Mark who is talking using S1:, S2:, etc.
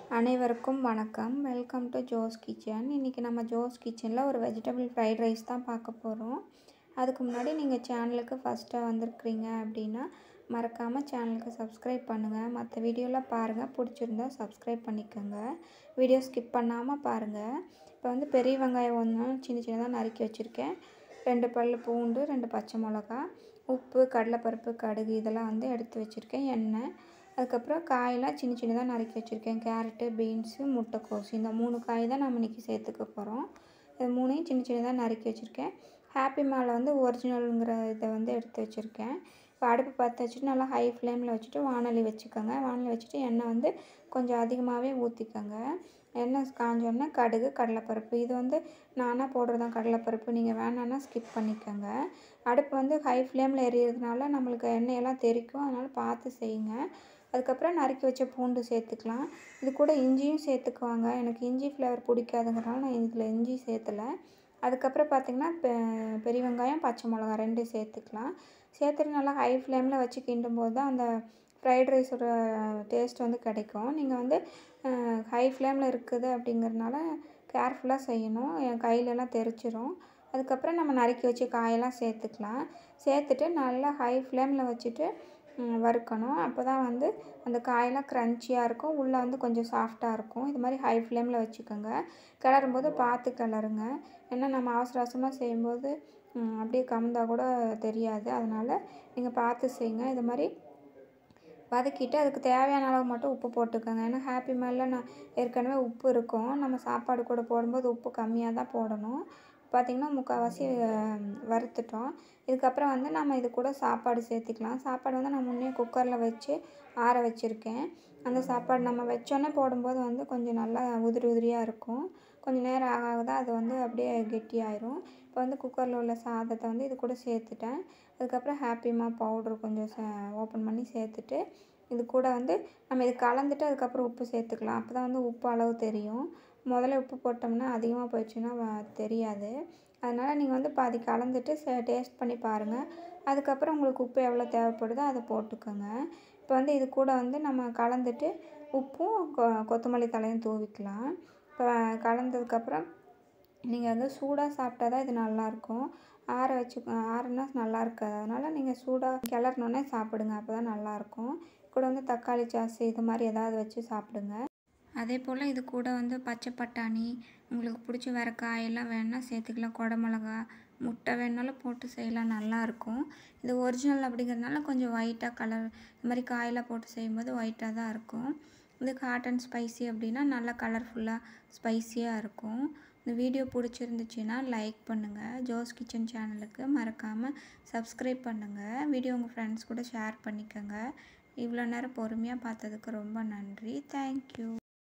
S1: அனைவருக்கும் வணக்கம். Welcome to Jo's kitchen. இன்றைக்கி நம்ம ஜோஸ் கிச்சனில் ஒரு வெஜிடபிள் ஃப்ரைட் ரைஸ் தான் பார்க்க போகிறோம். அதுக்கு முன்னாடி நீங்கள் சேனலுக்கு ஃபஸ்ட்டாக வந்திருக்கிறீங்க அப்படின்னா மறக்காமல் சேனலுக்கு சப்ஸ்கிரைப் பண்ணுங்கள். மற்ற வீடியோலாம் பாருங்கள், பிடிச்சிருந்தா சப்ஸ்கிரைப் பண்ணிக்கோங்க. வீடியோ ஸ்கிப் பண்ணாமல் பாருங்கள். இப்போ வந்து பெரிய வெங்காயம் ஒன்று சின்ன சின்னதாக நறுக்கி வச்சுருக்கேன். 2 பல் பூண்டு, 2 பச்சை மிளகா, உப்பு, கடலைப்பருப்பு, கடுகு இதெல்லாம் வந்து எடுத்து வச்சுருக்கேன். எண்ணெய், அதுக்கப்புறம் காயெல்லாம் சின்ன சின்னதாக நறுக்கி வச்சுருக்கேன். கேரட்டு, பீன்ஸு, முட்டைக்கோஸ் இந்த 3 காய் தான் நம்ம இன்றைக்கி சேர்த்துக்க போகிறோம். இது 3ஐயும் சின்ன சின்னதாக நறுக்கி வச்சுருக்கேன். ஹாப்பி மால் வந்து ஒரிஜினலுங்கிற இதை வந்து எடுத்து வச்சுருக்கேன். இப்போ அடுப்பு பற்ற வச்சுட்டு நல்லா ஹை ஃப்ளேமில் வச்சுட்டு வானொலி வச்சுக்கோங்க. வானொலி வச்சுட்டு எண்ணெய் வந்து கொஞ்சம் அதிகமாகவே ஊற்றிக்கோங்க. எண்ணெய் காஞ்சோடனே கடுகு, கடலைப்பருப்பு இது வந்து நானாக போடுறதான் கடலைப்பருப்பு. நீங்கள் வேணான்னா ஸ்கிப் பண்ணிக்கோங்க. அடுப்பு வந்து ஹை ஃப்ளேமில் எரியறதுனால நம்மளுக்கு எண்ணெயெல்லாம் தெறிக்கும், அதனால் பார்த்து செய்யுங்க. அதுக்கப்புறம் நறுக்கி வச்ச பூண்டு சேர்த்துக்கலாம். இது கூட இஞ்சியும் சேர்த்துக்குவாங்க. எனக்கு இஞ்சி ஃப்ளேவர் பிடிக்காதுங்கிறனால நான் இதில் இஞ்சி சேர்த்தலை. அதுக்கப்புறம் பார்த்திங்கன்னா பெரிய வெங்காயம், பச்சை மிளகா 2 சேர்த்துக்கலாம். சேர்த்துட்டு நல்லா ஹை ஃப்ளேமில் வச்சு கிண்டும் போது தான் அந்த ஃப்ரைட் ரைஸோட டேஸ்ட் வந்து கிடைக்கும். நீங்கள் வந்து ஹை ஃப்ளேமில் இருக்குது அப்படிங்கிறதுனால கேர்ஃபுல்லாக செய்யணும். என் கையிலலாம் தெரிச்சிரும். அதுக்கப்புறம் நம்ம நறுக்கி வச்சு காயெல்லாம் சேர்த்துக்கலாம். சேர்த்துட்டு நல்லா ஹை ஃப்ளேமில் வச்சுட்டு வறுக்கணும். அப்போ தான் வந்து அந்த காயெல்லாம் க்ரன்ச்சியாக இருக்கும், உள்ளே வந்து கொஞ்சம் சாஃப்டாக இருக்கும். இது மாதிரி ஹை ஃப்ளேமில் வச்சுக்கோங்க. கிளறும்போது பார்த்து கிளறுங்க. ஏன்னா நம்ம அவசர அவசரமாக செய்யும்போது அப்படியே கமுந்தா கூட தெரியாது. அதனால் நீங்கள் பார்த்து செய்யுங்க. இது மாதிரி வதக்கிட்டு அதுக்கு தேவையான அளவு மட்டும் உப்பு போட்டுக்கோங்க. ஏன்னா ஹாப்பி மேலில் நான் ஏற்கனவே உப்பு இருக்கும். நம்ம சாப்பாடு கூட போடும்போது உப்பு கம்மியாக தான் போடணும். பார்த்திங்கன்னா முக்கால்வாசி வறுத்துட்டோம். இதுக்கப்புறம் வந்து நம்ம இது கூட சாப்பாடு சேர்த்துக்கலாம். சாப்பாடு வந்து நான் முன்னே குக்கரில் வச்சு ஆற வச்சுருக்கேன். அந்த சாப்பாடு நம்ம வச்சோன்னே போடும்போது வந்து கொஞ்சம் நல்லா உதிரி உதிரியாக இருக்கும். கொஞ்சம் நேரம் ஆக தான் அது வந்து அப்படியே கெட்டியாயிரும். இப்போ வந்து குக்கரில் உள்ள சாதத்தை வந்து இது கூட சேர்த்துட்டேன். அதுக்கப்புறம் ஹாப்பிமா பவுட்ரு கொஞ்சம் ஓப்பன் பண்ணி சேர்த்துட்டு இது கூட வந்து நம்ம இது கலந்துட்டு அதுக்கப்புறம் உப்பு சேர்த்துக்கலாம். அப்போ தான் வந்து உப்பு அளவு தெரியும். முதல்ல உப்பு போட்டோம்னா அதிகமாக போயிடுச்சுன்னா தெரியாது. அதனால் நீங்கள் வந்து பாதி கலந்துட்டு டேஸ்ட் பண்ணி பாருங்கள். அதுக்கப்புறம் உங்களுக்கு உப்பு எவ்வளோ தேவைப்படுதோ அதை போட்டுக்கோங்க. இப்போ வந்து இது கூட வந்து நம்ம கலந்துட்டு உப்பும் கொத்தமல்லி தழையும் தூவிக்கலாம். இப்போ கலந்ததுக்கப்புறம் நீங்கள் வந்து சூடாக சாப்பிட்டா தான் இது நல்லாயிருக்கும். ஆறுனா நல்லா இருக்காது. அதனால் நீங்கள் சூடாக கிளறினோன்னே சாப்பிடுங்க. அப்போ தான் நல்லாயிருக்கும். கூட வந்து தக்காளி சாஸ் இது மாதிரி ஏதாவது வச்சு சாப்பிடுங்க. அதே போல் இது கூட வந்து பச்சை பட்டாணி, உங்களுக்கு பிடிச்ச வேறு காயெல்லாம் வேணுன்னா சேர்த்துக்கலாம். குடமிளகா, முட்டை வேணுனாலும் போட்டு செய்யலாம், நல்லாயிருக்கும். இது ஒரிஜினல் அப்படிங்கிறதுனால கொஞ்சம் ஒயிட்டாக கலர் இது மாதிரி காயெல்லாம் போட்டு செய்யும்போது ஒயிட்டாக தான் இருக்கும். இது ஹாட் அண்ட் ஸ்பைசி அப்படின்னா நல்லா கலர்ஃபுல்லாக ஸ்பைஸியாக இருக்கும். இந்த வீடியோ பிடிச்சிருந்துச்சின்னா லைக் பண்ணுங்கள். ஜோஸ் கிச்சன் சேனலுக்கு மறக்காமல் சப்ஸ்கிரைப் பண்ணுங்கள். வீடியோ உங்கள் ஃப்ரெண்ட்ஸ் கூட ஷேர் பண்ணிக்கோங்க. இவ்வளோ நேரம் பொறுமையாக பார்த்ததுக்கு ரொம்ப நன்றி. தேங்க்யூ.